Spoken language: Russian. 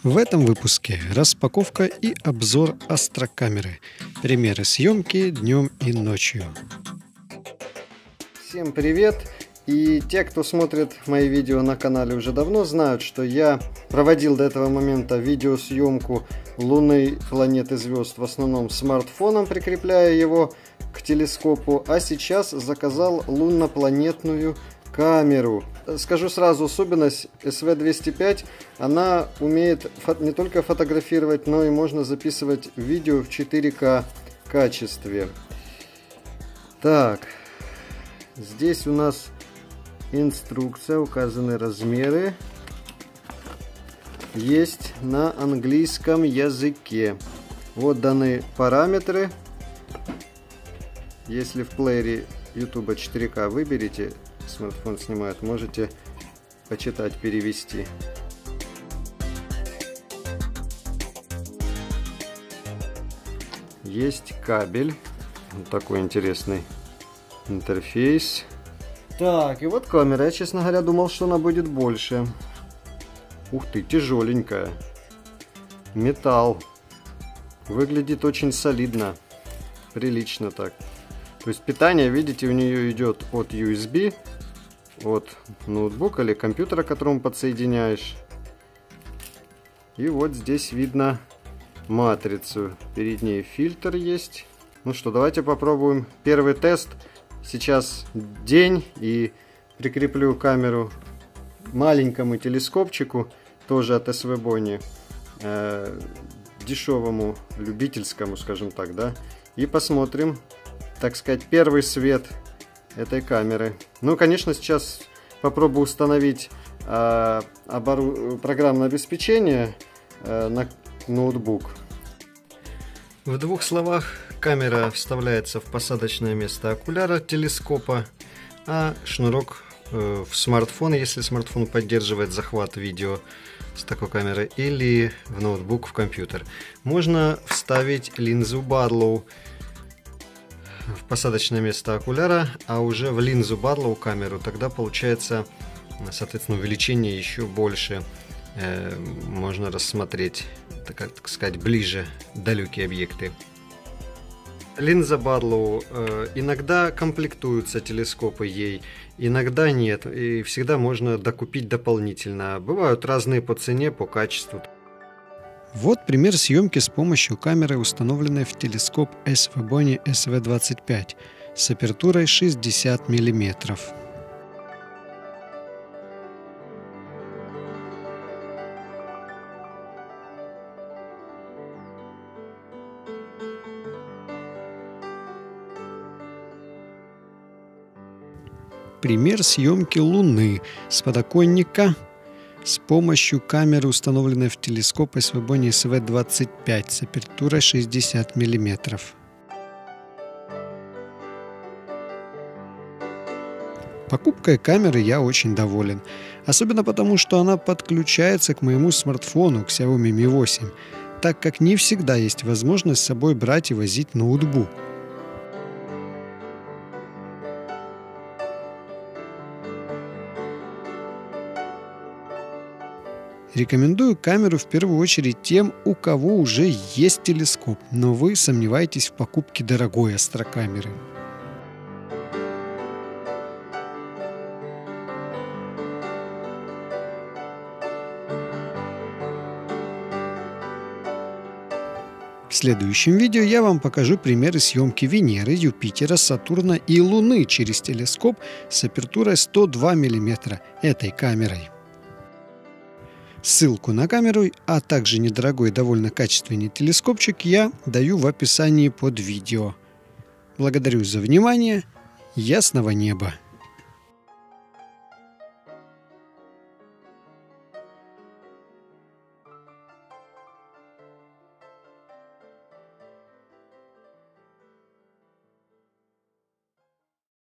В этом выпуске распаковка и обзор астрокамеры. Примеры съемки днем и ночью. Всем привет! И те, кто смотрит мои видео на канале уже давно, знают, что я проводил до этого момента видеосъемку Луны, планет и звезд в основном смартфоном, прикрепляя его к телескопу, а сейчас заказал лунно-планетную камеру. Скажу сразу, особенность SV205, она умеет не только фотографировать, но и можно записывать видео в 4К качестве. Так, здесь у нас инструкция, указаны размеры. Есть на английском языке. Вот даны параметры. Если в плеере YouTube 4К выберете, смартфон снимает, можете почитать, перевести. Есть кабель. Вот такой интересный интерфейс. Так, и вот камера. Я, честно говоря, думал, что она будет больше. Ух ты, тяжеленькая. Металл. Выглядит очень солидно. Прилично так. То есть питание, видите, у нее идет от USB, от ноутбука или компьютера, к которому подсоединяешь. И вот здесь видно матрицу. Перед ней фильтр есть. Ну что, давайте попробуем первый тест. Сейчас день, и прикреплю камеру маленькому телескопчику, тоже от SVBony, дешевому, любительскому, скажем так, да. И посмотрим, так сказать, первый свет этой камеры. Ну, конечно, сейчас попробую установить программное обеспечение на ноутбук. В двух словах, камера вставляется в посадочное место окуляра телескопа, а шнурок в смартфон, если смартфон поддерживает захват видео с такой камеры, или в ноутбук, в компьютер. Можно вставить линзу Barlow в посадочное место окуляра, а уже в линзу Barlow камеру тогда получается, соответственно, увеличение еще больше. Можно рассмотреть, так сказать, ближе далекие объекты. Линза Barlow, иногда комплектуются телескопы ей, иногда нет, и всегда можно докупить дополнительно. Бывают разные по цене, по качеству. Вот пример съемки с помощью камеры, установленной в телескоп SVBony SV25 с апертурой 60 мм. Пример съемки Луны с подоконника с помощью камеры, установленной в телескоп SVBony SV25 с апертурой 60 мм. Покупкой камеры я очень доволен, особенно потому, что она подключается к моему смартфону, к Xiaomi Mi 8, так как не всегда есть возможность с собой брать и возить ноутбук. Рекомендую камеру в первую очередь тем, у кого уже есть телескоп, но вы сомневаетесь в покупке дорогой астрокамеры. В следующем видео я вам покажу примеры съемки Венеры, Юпитера, Сатурна и Луны через телескоп с апертурой 102 мм этой камерой. Ссылку на камеру, а также недорогой и довольно качественный телескопчик я даю в описании под видео. Благодарю за внимание. Ясного неба!